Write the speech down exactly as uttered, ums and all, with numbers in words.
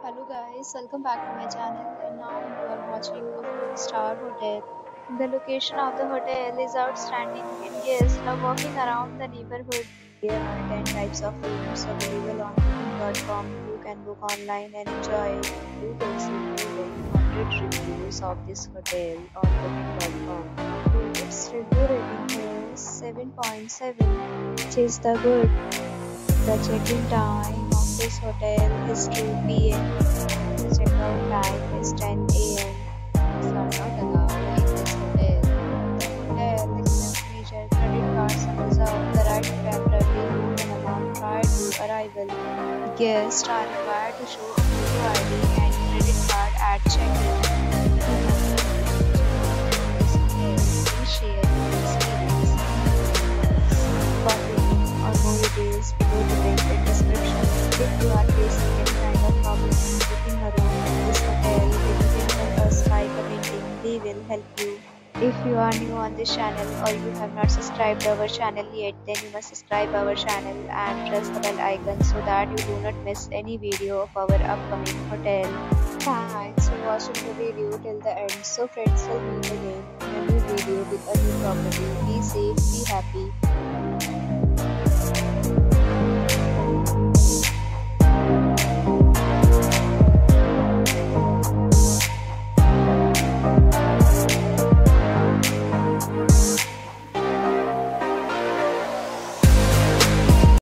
Hello guys, welcome back to my channel and now you are watching a four star hotel. The location of the hotel is outstanding and guests love walking around the neighborhood. There are ten types of rooms available on booking dot com. You can book online and enjoy it. You can see more than one hundred reviews of this hotel on booking dot com. Its review rating is seven point seven, which is the good. The check-in time of this hotel is two p m The check-out time is ten a m Pets are not allowed in this hotel. The hotel accepts major credit cards and reserves the right to temporarily hold an amount prior to arrival. Guests are required to show a photo I D and credit card at check-in. This hotel will share your experience. For booking or more details, below the link in description. If you are facing any kind of problem in booking a room in this hotel, then you can tell us by commenting. We will help you. If you are new on this channel or you have not subscribed our channel yet, then you must subscribe our channel and press the bell icon so that you do not miss any video of our upcoming hotel. Thanks for watching the video till the end. So friends, will meet again in a new video with a new property. Be safe, be happy.